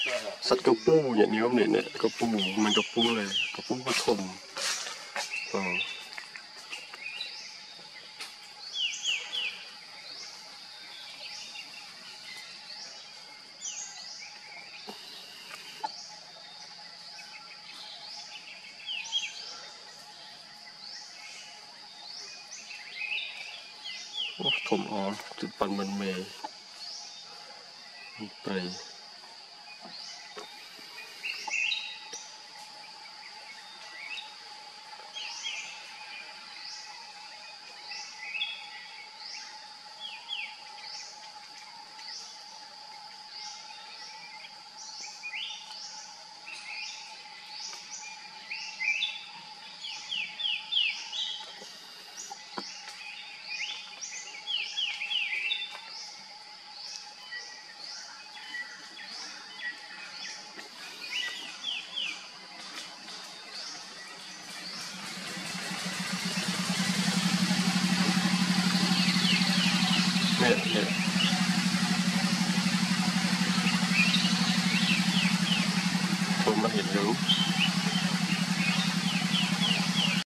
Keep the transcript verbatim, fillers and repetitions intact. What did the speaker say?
สัตว์กระปูอย่างนี้ก็เนี่ยเนี่ยกระปูมันกระปูเลยกระปูก็ทมอ๋อถมอ๋อจุดปันมันเมย์ไปเนี่ยเนี่ยชมมาเห็นรู้